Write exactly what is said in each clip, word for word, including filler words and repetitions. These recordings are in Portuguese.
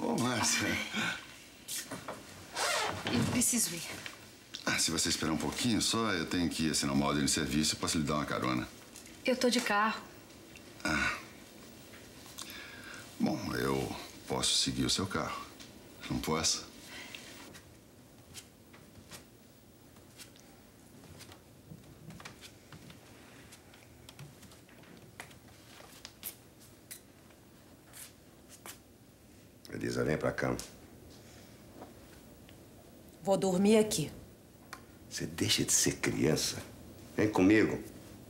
Ô, Márcia. Eu preciso ir. Ah, se você esperar um pouquinho só, eu tenho que assinar uma ordem de serviço e posso lhe dar uma carona. Eu tô de carro. Ah. Bom, eu posso seguir o seu carro. Não posso? Elisa, vem pra cá. Vou dormir aqui. Você deixa de ser criança. Vem comigo.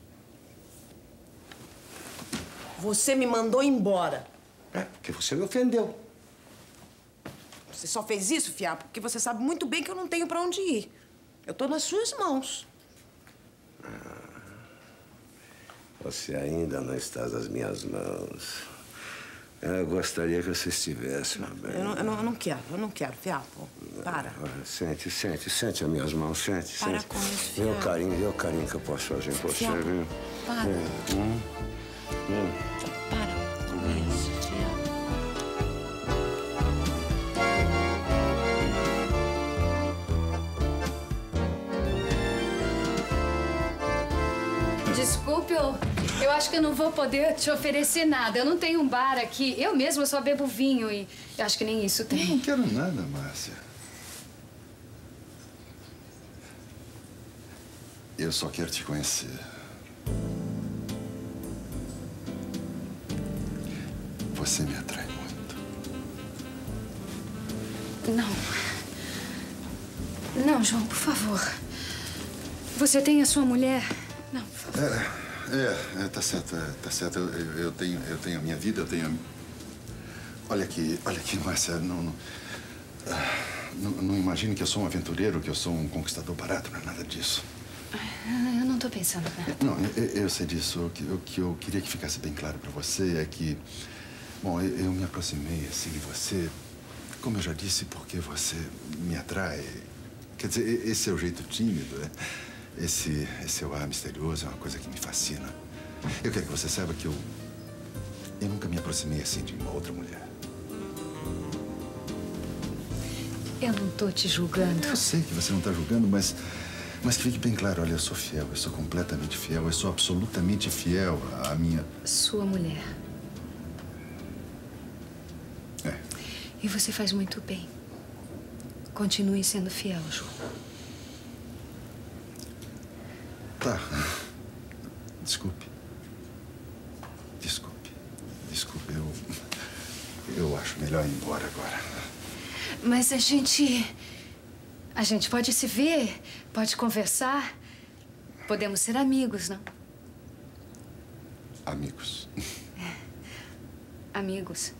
Você me mandou embora. É, porque você me ofendeu. Você só fez isso, fiapo, porque você sabe muito bem que eu não tenho pra onde ir. Eu tô nas suas mãos. Ah, você ainda não está nas minhas mãos. Eu gostaria que você estivesse, meu bem. Eu não, eu, não, eu não quero, eu não quero, fiapo. Para. Sente, sente, sente as minhas mãos, sente, Para sente. com isso, Vê o fiapo. carinho, vê o carinho que eu posso fazer por você, Fiapo, viu? para. Hum, hum. Para com isso, fiapo. Desculpe, eu, eu acho que eu não vou poder te oferecer nada. Eu não tenho um bar aqui. Eu mesma só bebo vinho e eu acho que nem isso Eu tem. não quero nada, Márcia. Eu só quero te conhecer. Você me atrai muito. Não. Não, João, por favor. Você tem a sua mulher? Não, por favor. É, é, é tá certo, é, tá certo. Eu, eu, eu tenho, eu tenho a minha vida, eu tenho... A... Olha aqui, olha aqui, Márcia, não, não, não, não imagine que eu sou um aventureiro, que eu sou um conquistador barato, não é nada disso. Eu não tô pensando nada. Não, eu, eu sei disso. O que, o que eu queria que ficasse bem claro pra você é que... Bom, eu, eu me aproximei assim de você, como eu já disse, porque você me atrai. Quer dizer, esse seu jeito tímido, né? esse, esse seu ar misterioso é uma coisa que me fascina. Eu quero que você saiba que eu... Eu nunca me aproximei assim de uma outra mulher. Eu não tô te julgando. Eu sei que você não tá julgando, mas... Mas que fique bem claro, olha, eu sou fiel, eu sou completamente fiel, eu sou absolutamente fiel à minha... Sua mulher. É. E você faz muito bem. Continue sendo fiel, João. Tá. Desculpe. Desculpe. Desculpe, eu... Eu acho melhor ir embora agora. Mas a gente... A gente pode se ver, pode conversar. Podemos ser amigos, não? Amigos. É. Amigos.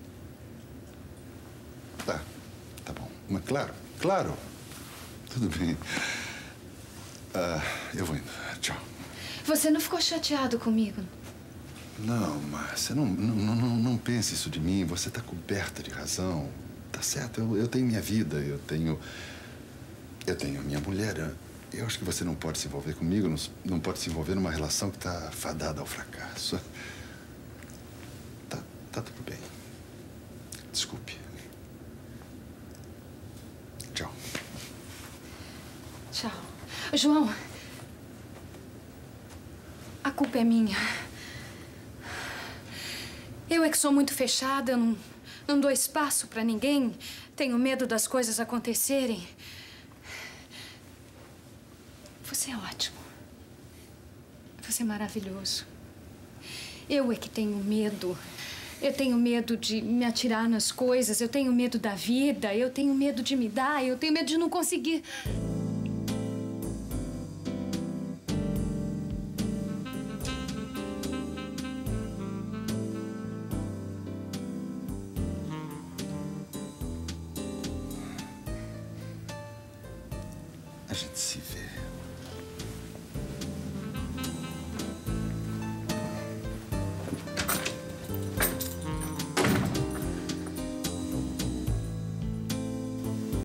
Tá. Tá bom. Mas claro, claro. Tudo bem. Ah, eu vou indo. Tchau. Você não ficou chateado comigo? Não, Márcia, não, não, não, não pense isso de mim. Você tá coberta de razão. Tá certo, eu, eu tenho minha vida, eu tenho... Eu tenho a minha mulher. Eu acho que você não pode se envolver comigo, não, não pode se envolver numa relação que tá fadada ao fracasso. Tá, tá tudo bem. Desculpe. Tchau. Tchau. João, a culpa é minha. Eu é que sou muito fechada, não, não dou espaço pra ninguém. Tenho medo das coisas acontecerem. Você é ótimo. Você é maravilhoso. Eu é que tenho medo. Eu tenho medo de me atirar nas coisas. Eu tenho medo da vida. Eu tenho medo de me dar. Eu tenho medo de não conseguir. A gente se vê.